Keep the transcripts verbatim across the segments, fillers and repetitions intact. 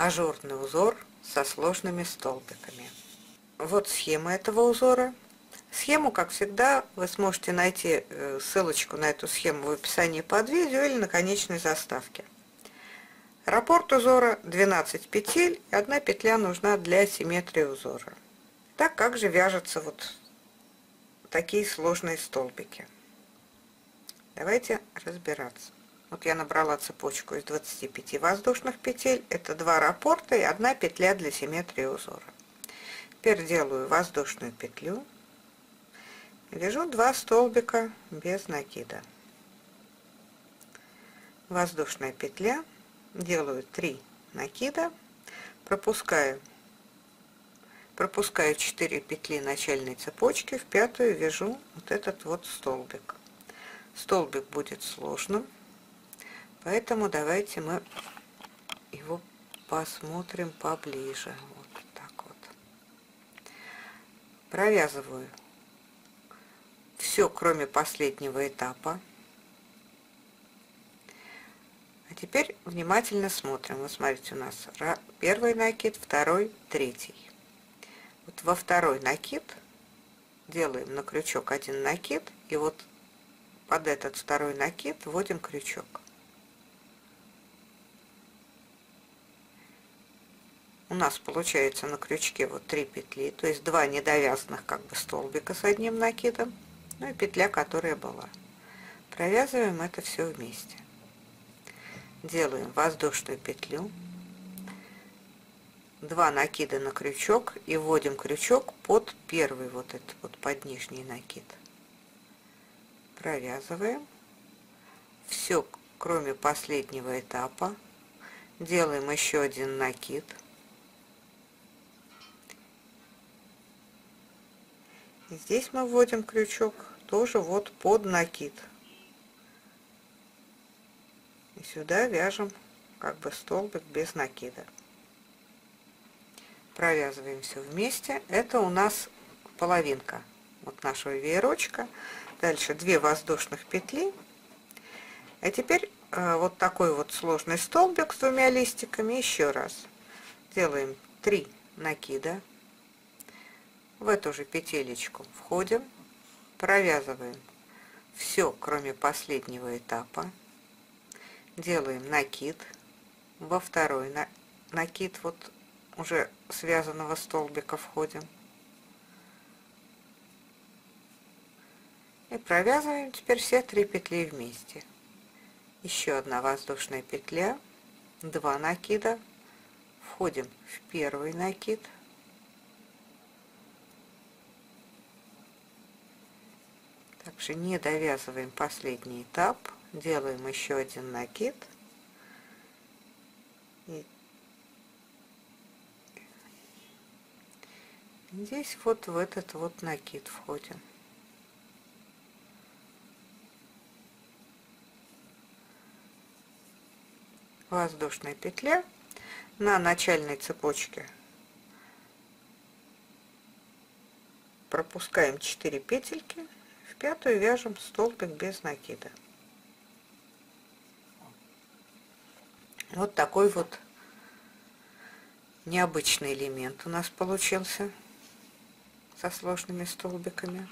ажурный узор со сложными столбиками. Вот схема этого узора. Схему, как всегда, вы сможете найти ссылочку на эту схему в описании под видео или на конечной заставке. Раппорт узора двенадцать петель, и одна петля нужна для симметрии узора. Так как же вяжутся вот такие сложные столбики? Давайте разбираться. Вот я набрала цепочку из двадцати пяти воздушных петель. Это два раппорта и одна петля для симметрии узора. Теперь делаю воздушную петлю. Вяжу два столбика без накида. Воздушная петля. Делаю три накида. Пропускаю. Пропускаю четыре петли начальной цепочки. В пятую вяжу вот этот вот столбик. Столбик будет сложным. Поэтому давайте мы его посмотрим поближе. Вот так вот. Провязываю все, кроме последнего этапа. А теперь внимательно смотрим. Вот смотрите, у нас первый накид, второй, третий. Вот во второй накид делаем на крючок один накид, и вот под этот второй накид вводим крючок. У нас получается на крючке вот три петли, то есть два недовязанных как бы столбика с одним накидом, ну и петля, которая была. Провязываем это все вместе. Делаем воздушную петлю, два накида на крючок и вводим крючок под первый вот этот вот под нижний накид. Провязываем все, кроме последнего этапа. Делаем еще один накид. И здесь мы вводим крючок тоже вот под накид. И сюда вяжем как бы столбик без накида. Провязываем все вместе. Это у нас половинка вот нашего веерочка. Дальше две воздушных петли. А теперь э, вот такой вот сложный столбик с двумя листиками. Еще раз делаем три накида. В эту же петелечку входим, провязываем все, кроме последнего этапа. Делаем накид. Во второй на накид вот уже связанного столбика входим. И провязываем теперь все три петли вместе. Еще одна воздушная петля, два накида, входим в первый накид. Также не довязываем последний этап, делаем еще один накид. И здесь вот в этот вот накид входим. Воздушная петля на начальной цепочке. Пропускаем четыре петельки. В пятую вяжем столбик без накида. Вот такой вот необычный элемент у нас получился со сложными столбиками.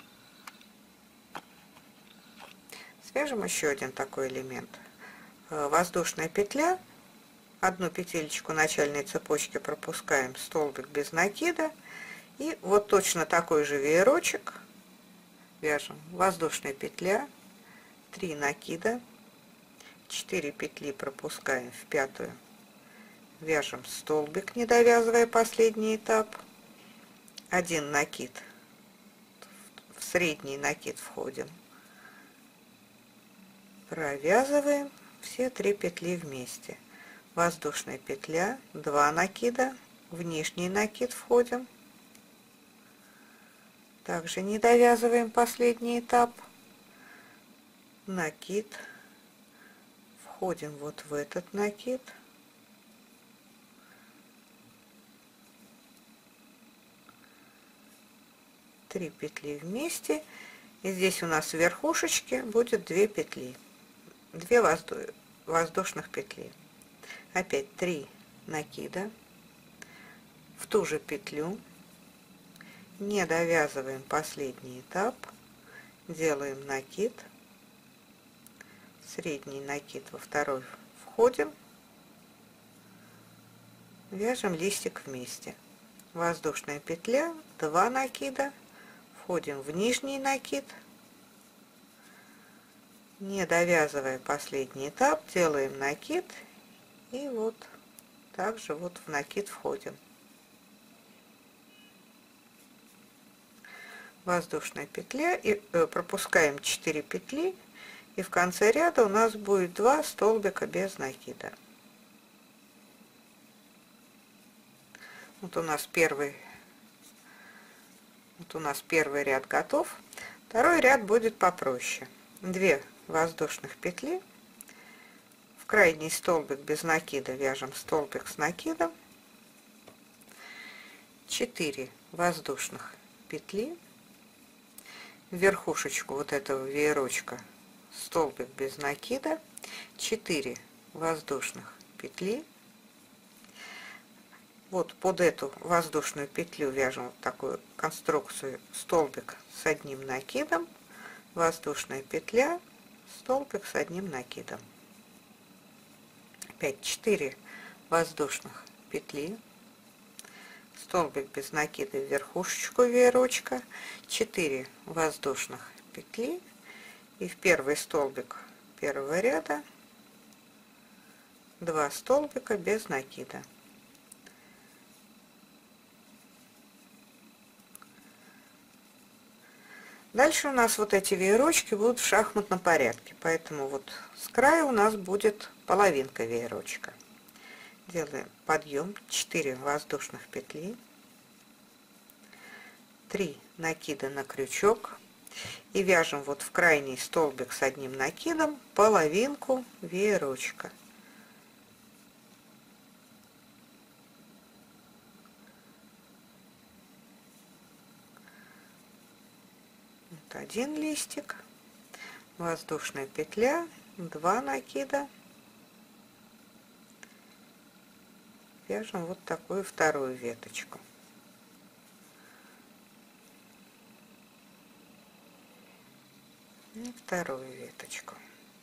Свяжем еще один такой элемент. Воздушная петля, одну петелечку начальной цепочки пропускаем, столбик без накида, и вот точно такой же веерочек вяжем. Воздушная петля, три накида, четыре петли пропускаем в пятую, вяжем столбик, не довязывая последний этап, один накид, в средний накид входим, провязываем все три петли вместе. Воздушная петля, два накида, в нижний накид входим, также не довязываем последний этап, накид, входим вот в этот накид, три петли вместе, и здесь у нас в верхушечке будет две петли, две воздушных петли. Опять три накида, в ту же петлю, не довязываем последний этап, делаем накид, средний накид, во второй входим, вяжем листик вместе. Воздушная петля, два накида, входим в нижний накид, не довязывая последний этап, делаем накид и вот также вот в накид входим. Воздушная петля и э, пропускаем четыре петли, и в конце ряда у нас будет два столбика без накида. Вот у нас первый, вот у нас первый ряд готов. Второй ряд будет попроще. две воздушных петли, в крайний столбик без накида вяжем столбик с накидом, четыре воздушных петли, в верхушечку вот этого веерочка столбик без накида, четыре воздушных петли. Вот под эту воздушную петлю вяжем вот такую конструкцию: столбик с одним накидом, воздушная петля, столбик с одним накидом. Опять четыре воздушных петли, столбик без накида в верхушечку веерочка, четыре воздушных петли, и в первый столбик первого ряда два столбика без накида. Дальше у нас вот эти веерочки будут в шахматном порядке, поэтому вот с края у нас будет половинка веерочка. Делаем подъем, четыре воздушных петли, три накида на крючок и вяжем вот в крайний столбик с одним накидом половинку веерочка. Один листик, воздушная петля, два накида, вяжем вот такую вторую веточку. И вторую веточку,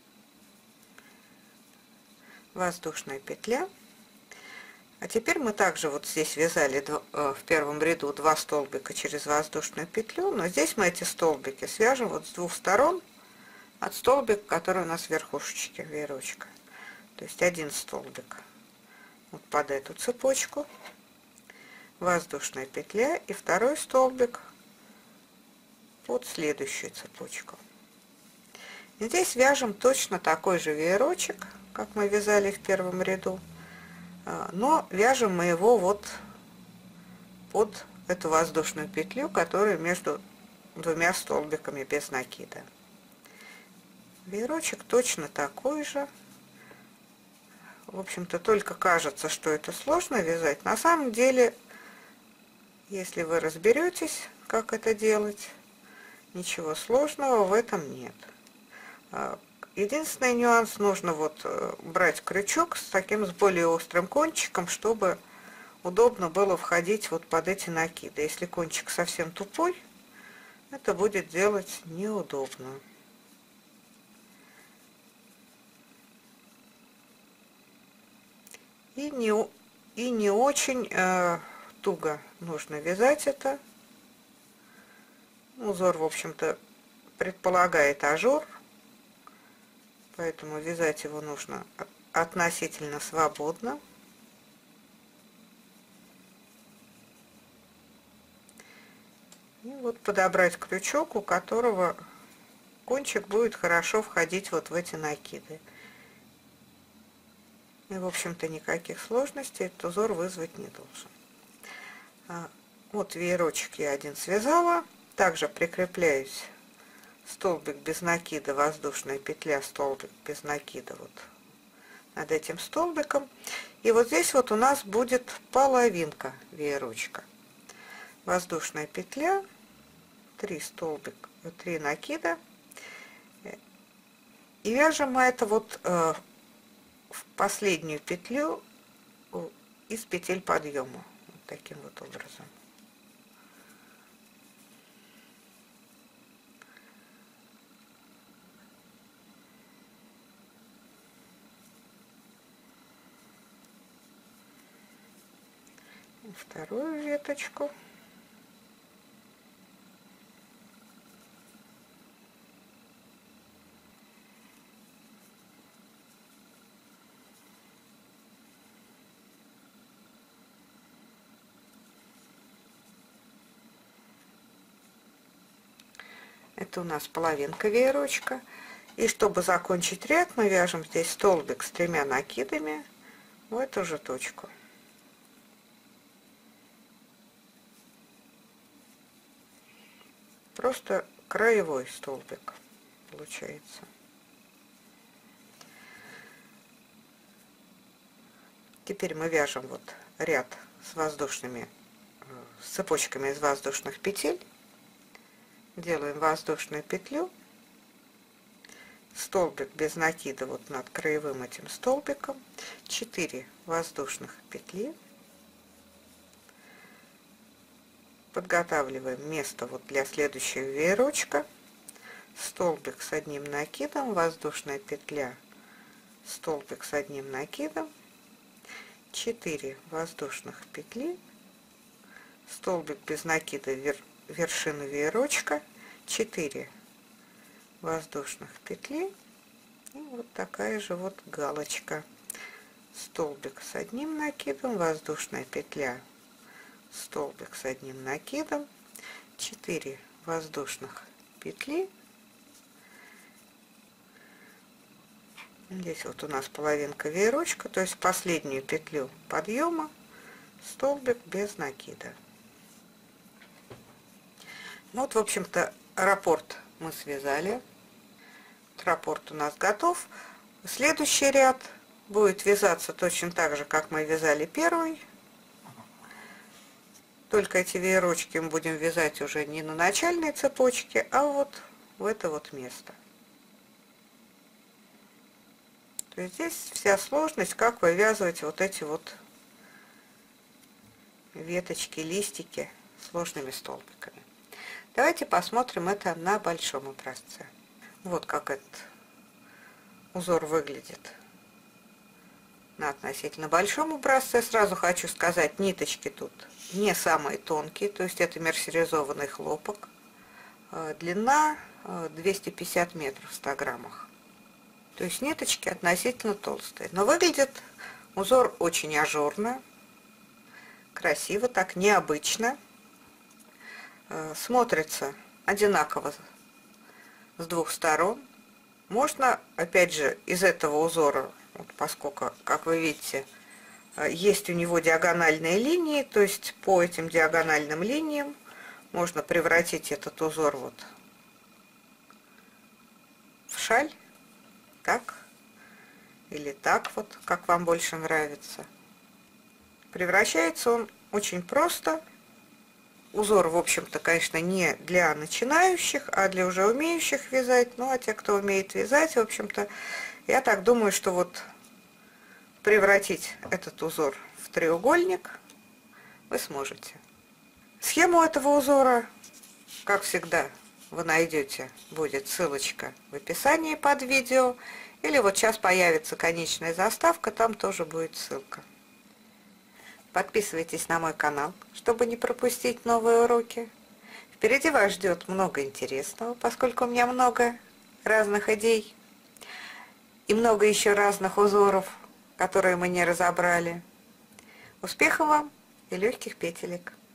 воздушная петля. А теперь мы также вот здесь вязали в первом ряду два столбика через воздушную петлю, но здесь мы эти столбики свяжем вот с двух сторон от столбика, который у нас в верхушечке веерочка. То есть один столбик вот под эту цепочку, воздушная петля, и второй столбик под следующую цепочку. И здесь вяжем точно такой же веерочек, как мы вязали в первом ряду. Но вяжем мы его вот под эту воздушную петлю, которая между двумя столбиками без накида. Веерочек точно такой же. В общем-то, только кажется, что это сложно вязать. На самом деле, если вы разберетесь, как это делать, ничего сложного в этом нет. Единственный нюанс: нужно вот брать крючок с таким, с более острым кончиком, чтобы удобно было входить вот под эти накиды. Если кончик совсем тупой, это будет делать неудобно. И не, и не очень э, туго нужно вязать это. Узор, в общем-то, предполагает ажур. Поэтому вязать его нужно относительно свободно. И вот подобрать крючок, у которого кончик будет хорошо входить вот в эти накиды. И, в общем-то, никаких сложностей этот узор вызвать не должен. Вот веерочек я один связала. Также прикрепляюсь: столбик без накида, воздушная петля, столбик без накида вот над этим столбиком. И вот здесь вот у нас будет половинка веерочка. Воздушная петля, три столбика, три накида. И вяжем мы это вот э, в последнюю петлю из петель подъема. Вот таким вот образом. И вторую веточку. Это у нас половинка веерочка. И чтобы закончить ряд, мы вяжем здесь столбик с тремя накидами в эту же точку. Просто краевой столбик получается. Теперь мы вяжем вот ряд с воздушными, с цепочками из воздушных петель. Делаем воздушную петлю, столбик без накида вот над краевым этим столбиком, четыре воздушных петли, подготавливаем место вот для следующего веерочка, столбик с одним накидом, воздушная петля, столбик с одним накидом, четыре воздушных петли, столбик без накида вверх, вершину веерочка, четыре воздушных петли и вот такая же вот галочка, столбик с одним накидом, воздушная петля, столбик с одним накидом, четыре воздушных петли. Здесь вот у нас половинка веерочка, то есть последнюю петлю подъема, столбик без накида. Ну вот, в общем-то, раппорт мы связали. Раппорт у нас готов. Следующий ряд будет вязаться точно так же, как мы вязали первый. Только эти веерочки мы будем вязать уже не на начальной цепочке, а вот в это вот место. То есть здесь вся сложность, как вывязывать вот эти вот веточки, листики сложными столбиками. Давайте посмотрим это на большом образце. Вот как этот узор выглядит на относительно большом образце. Сразу хочу сказать, ниточки тут не самые тонкие, то есть это мерсеризованный хлопок. Длина двести пятьдесят метров в ста граммах. То есть ниточки относительно толстые. Но выглядит узор очень ажурно, красиво, так необычно. Смотрится одинаково с двух сторон. Можно, опять же, из этого узора, вот поскольку, как вы видите, есть у него диагональные линии, то есть по этим диагональным линиям можно превратить этот узор вот в шаль, так или так вот, как вам больше нравится. Превращается он очень просто. Узор, в общем-то, конечно, не для начинающих, а для уже умеющих вязать. Ну, а те, кто умеет вязать, в общем-то, я так думаю, что вот превратить этот узор в треугольник вы сможете. Схему этого узора, как всегда, вы найдете, будет ссылочка в описании под видео. Или вот сейчас появится конечная заставка, там тоже будет ссылка. Подписывайтесь на мой канал, чтобы не пропустить новые уроки. Впереди вас ждет много интересного, поскольку у меня много разных идей и много еще разных узоров, которые мы не разобрали. Успехов вам и легких петелек!